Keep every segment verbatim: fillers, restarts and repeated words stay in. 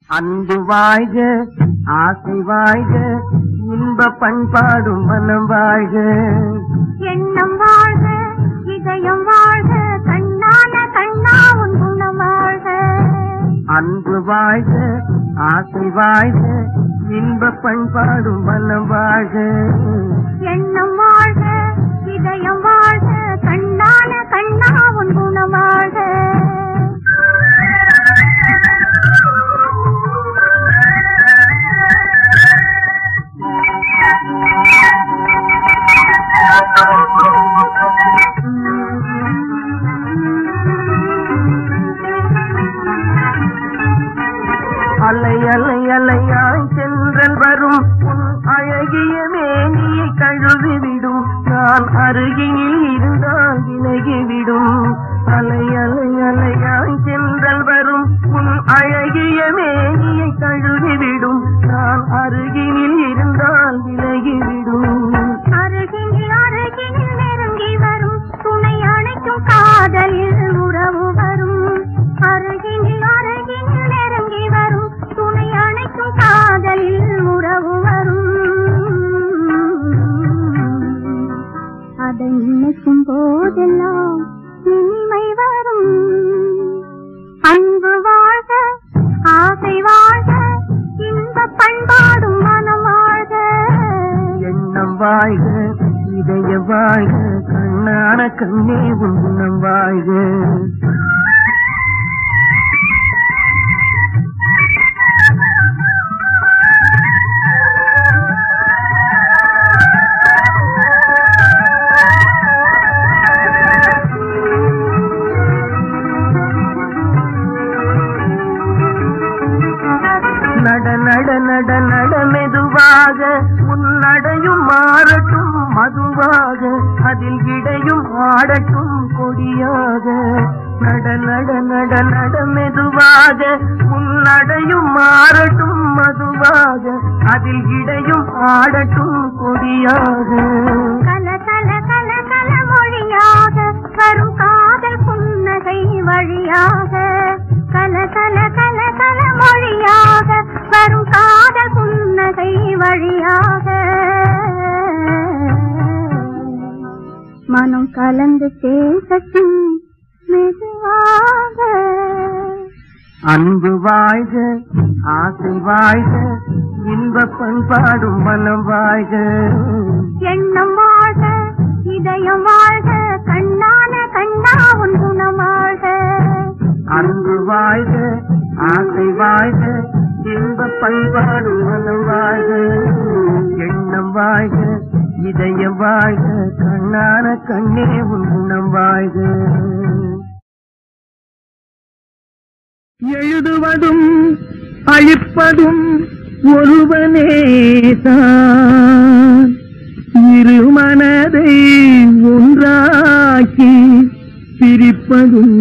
அன்பு வாழ்க, ஆசை வாழ்க, இன்ப பண்பாடும் மனம் வாழ்க. எண்ணம் வாழ்க, இதயம் வாழ்க, கண்ணான கண்ணா உன் குணம் வாழ்க. அன்பு வாழ்க, ஆசை வாழ்க, இன்ப பண்பாடும் மனம் வாழ்க. எண்ணம் வாழ்க, இதயம் வாழ்க, கண்ணான கண்ணா உன் குணம் வாழ்க. அலை அலை அலையாய் சென்றல் வரும் உன் அழகிய மேனியை கழுவிவிடும், நான் அருகினில் இருந்தால் விலகிவிடும். அலை அலை அலையாய் சென்றல் வரும் உன் அழகிய மேனியை கழுவிவிடும், நான் அருகினில் இருந்தால் விலகிவிடும். அருகினில் அருகினில் நெருங்கி வரும் துணை அணைக்கும் காதலில் உறவு வரும். அருகினில் அருகினில் நெருங்கி வரும் துணை அணைக்கும் காதலில் உறவு வரும். அதை நினைக்கும் போதெல்லாம் இனிமை வரும். அன்பு வாழ்க, ஆசை வாழ்க, இன்ப பண்பாடும் மனம் வாழ்க. எண்ணம் வாழ்க, இதய வாழ்க, கண்ணான கண்ணே உன் குணம் வாழ்க. நட நட நட நட மெதுவாக, உன்னடையும் மாறட்டும் மதுவாக, அதில் இடையும் ஆடட்டும் கொடியாக. நட நட நட நட மெதுவாக, உன்னடையும் மாறட்டும் மதுவாக, அதில் இடையும் ஆடட்டும் கொடியாக. கல கல கல கல மொழியாக வரும் காதல் புன்னகை வழியாக. கல கல கல கல மொழியாக வரும் காதல் புன்னகை வழியாக. மனம் கலந்து பேசட்டும் மெதுவாக. அன்பு வாழ்க, ஆசை வாழ்க, இன்ப பண்பாடும் மனம் வாழ்க. எண்ணம் வாழ்க, இதயம் வாழ்க, கண்ணான கண்ணா உன் குணம் வாழ்க. அன்பு வாழ்க, ஆசை வாழ்க, இன்ப பண்பாடும் மனம் வாழ்க. எண்ணம் வாழ்க, இதயம் வாழ்க, கண்ணான கண்ணே உன் குணம் வாழ்க. எழுதுவதும் அழிப்பதும் ஒருவனேதான், இரு மனதை ஒன்றாக்கி பிரிப்பதும்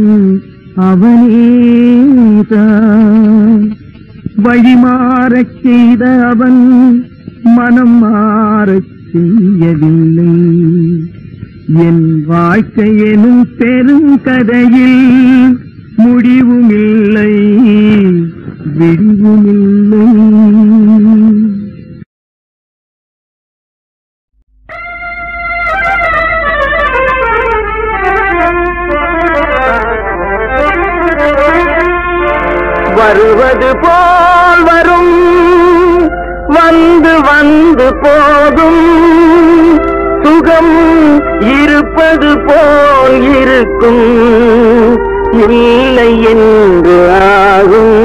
அவனேதான். வழிமாறச் செய்த அவன் மனம் மாறச் செய்யவில்லை. என் வாழ்க்கை எனும் பெருங்கதையில் முடிவுமில்லை, விடிவுமில்லை. வருவது போல் வரும், வந்து வந்து போகும், சுகம் இருப்பது போல் இருக்கும், இல்லை என்று ஆகும்,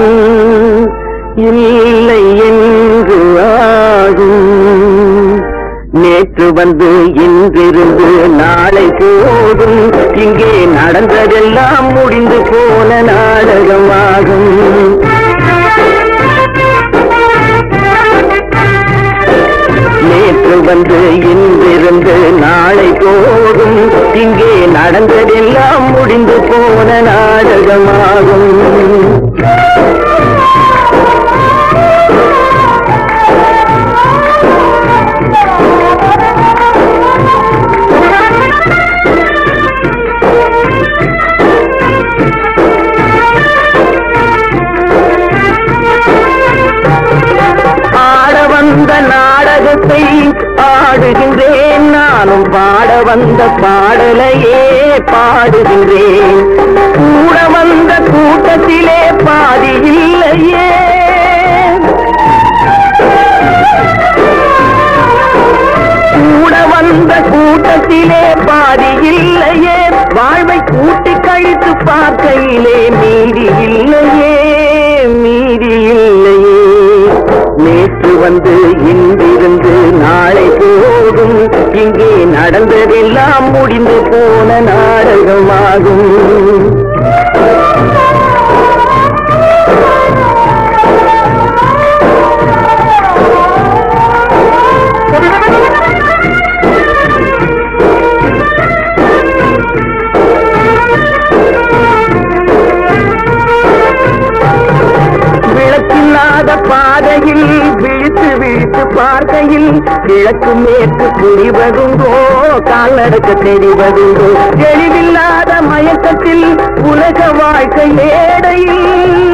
இல்லை என்று ஆகும். நேற்று வந்து இன்றிருந்து நாளை போதும், இங்கே நடந்ததெல்லாம் முடிந்து போன நாடகமாகும். நேற்று வந்து இன்றிருந்து நாளை போதும், இங்கே நடந்ததெல்லாம் முடிந்து போன நாடகமாகும். ஆட்டத்தை ஆடுகின்றேன். நானும் பாட வந்த பாடலையே பாடுகின்றேன். கூட வந்த கூட்டத்திலே பாதி இல்லையே, கூட வந்த கூட்டத்திலே பாதி இல்லையே, வாழ்வை கூட்டி கழித்து பார்க்கையிலே மீதி இல்லையே, மீதி இல்லையே. நேற்று வந்து இன்றிருந்து நாளை போகும், இங்கே நடந்ததெல்லாம் முடிந்து போன நாடகமாகும். பாதையில் விழித்து விழித்து பார்க்கையில் கிழக்கு மேற்கு புரிவதுண்டோ, கால் நடக்க தெரிவதுண்டோ, தெளிவில்லாத மயக்கத்தில் உலக வாழ்க்கை மேடையில்,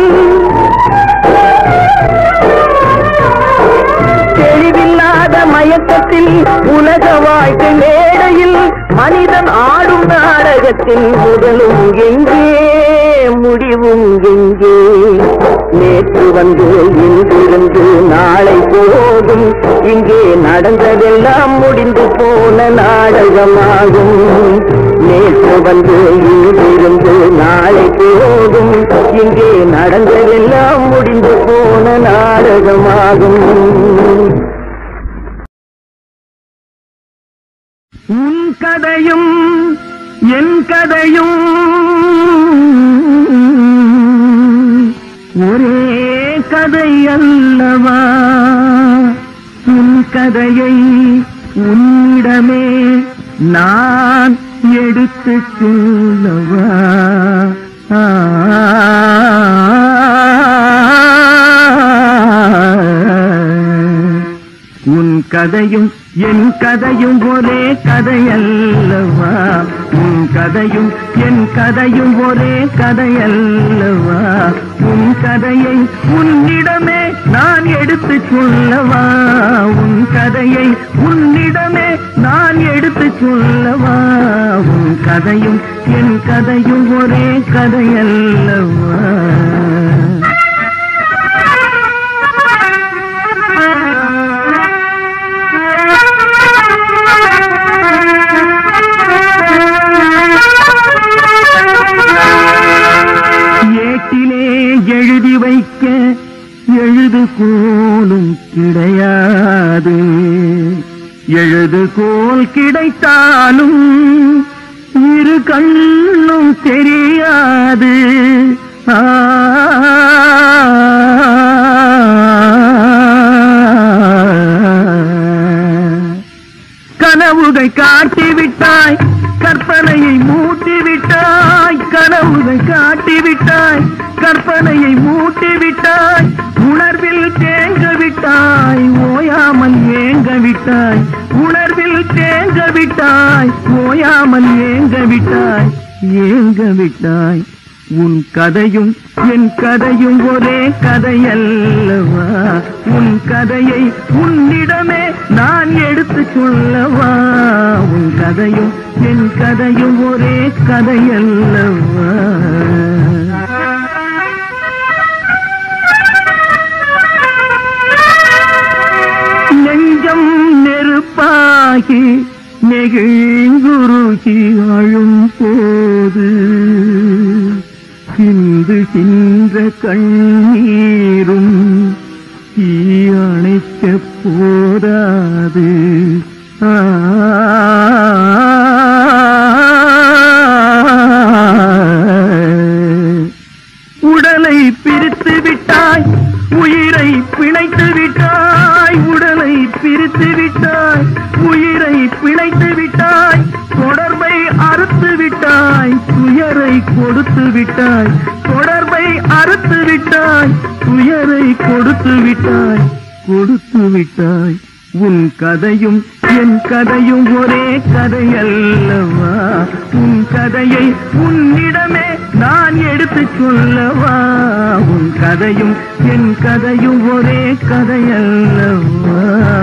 தெளிவில்லாத மயக்கத்தில் உலக வாழ்க்கை மேடையில் மனிதன் ஆடும் நாடகத்தின் முதலும் எங்கே முடிவும் எங்கே? நேற்று வந்து இன்றிருந்து நாளை போகும், இங்கே நடந்ததெல்லாம் முடிந்து போன நாடகமாகும். நேற்று வந்து இன்றிருந்து நாளை போகும், இங்கே நடந்ததெல்லாம் முடிந்து போன நாடகமாகும். உன் கதையும் என் கதையும் ஒரே கதை அல்லவா? உன் கதையை உன்னிடமே நான் எடுத்து சொல்லவா? உன் கதையும் என் கதையும் ஒரே கதையல்லவா? உன் கதையும் என் கதையும் ஒரே கதையல்லவா? உன் கதையை உன்னிடமே நான் எடுத்து சொல்லவா? உன் கதையை உன்னிடமே நான் எடுத்து சொல்லவா? உன் கதையும் என் கதையும் ஒரே கதையல்லவா? எழுதி வைக்க எழுதுகோலும் கிடையாது, எழுதுகோல் கிடைத்தாலும் இரு கண்ணும் தெரியாது. கனவுகள் காட்டிவிட்டாய், கற்பனையை மூட்டிவிட்டாய். கனவுகள் காட்டிவிட்டாய், கற்பனையை மூட்டிவிட்டாய். உணர்வில் தேங்க விட்டாய், ஓயாமல் ஏங்க விட்டாய். உணர்வில் தேங்க விட்டாய், ஓயாமல் ஏங்க விட்டாய், ஏங்க விட்டாய். உன் கதையும் என் கதையும் ஒரே கதையல்லவா? உன் கதையை உன்னிடமே நான் எடுத்து சொல்லவா? உன் கதையும் என் கதையும் ஒரே கதையல்லவா? நெஞ்சம் நெருப்பாகி நெகிழ்ந்துருகி அழும் போது சிந்துகின்ற கண்ணீரும் தீயணைக்க போதாது. உடலை பிரித்து விட்டாய், உயிரை பிணைத்து விட்டாய். உடலை பிரித்து விட்டாய், உயிரை பிணைத்து விட்டாய். தொடர்பை அறுத்து விட்டாய், துயரை கொடுத்து விட்டாய். தொடர்பை அறுத்து விட்டாய், துயரை கொடுத்து விட்டாய், கொடுத்து விட்டாய். உன் கதையும் என் கதையும் ஒரே கதையல்லவா? உன் கதையை உன்னிடமே நான் எடுத்து சொல்லவா? உன் கதையும் என் கதையும் ஒரே கதையல்லவா?